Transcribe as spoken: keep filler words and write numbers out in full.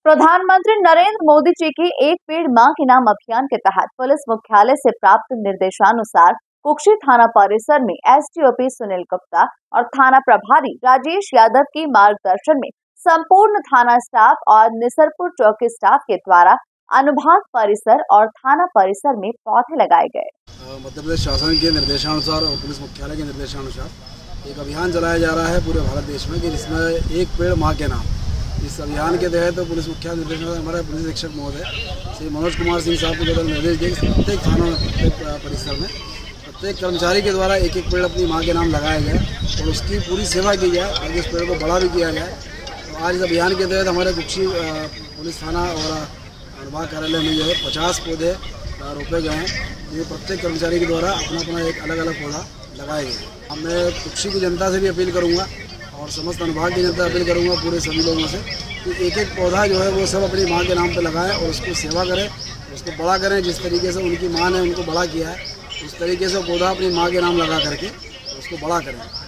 प्रधानमंत्री नरेंद्र मोदी जी की एक पेड़ मां के नाम अभियान के तहत पुलिस मुख्यालय से प्राप्त निर्देशानुसार कुक्षी थाना परिसर में एसडीओपी सुनील गुप्ता और थाना प्रभारी राजेश यादव के मार्गदर्शन में संपूर्ण थाना स्टाफ और निसरपुर चौकी स्टाफ के द्वारा अनुभाग परिसर और थाना परिसर में पौधे लगाए गए। मध्य प्रदेश शासन के निर्देशानुसार और पुलिस मुख्यालय के निर्देशानुसार एक अभियान चलाया जा रहा है पूरे भारत देश में कि जिसमें एक पेड़ मां के नाम। इस अभियान के तहत तो पुलिस मुख्यालय निर्देशानुसार हमारे पुलिस अधीक्षक महोदय श्री मनोज कुमार सिंह साहब के द्वारा निर्देश दिए प्रत्येक थानों में प्रत्येक परिसर में प्रत्येक कर्मचारी के द्वारा एक एक पेड़ अपनी मां के नाम लगाया गया और उसकी पूरी सेवा की जाए ताकि उस पेड़ को बड़ा भी किया जाए। तो आज इस अभियान के तहत हमारे कुक्षी पुलिस थाना और अनुभाग कार्यालय में जो है पचास पौधे रोपे गए हैं। ये प्रत्येक कर्मचारी के द्वारा अपना अपना एक अलग अलग पौधा लगाए गए। अब मैं कुक्षी की जनता से भी अपील करूँगा और समस्त अनुभाग की जनता अपील करूँगा पूरे सभी लोगों से कि एक एक पौधा जो है वो सब अपनी माँ के नाम पे लगाएं और उसको सेवा करें, उसको बड़ा करें। जिस तरीके से उनकी माँ ने उनको बड़ा किया है उस तरीके से पौधा अपनी माँ के नाम लगा करके उसको बड़ा करें।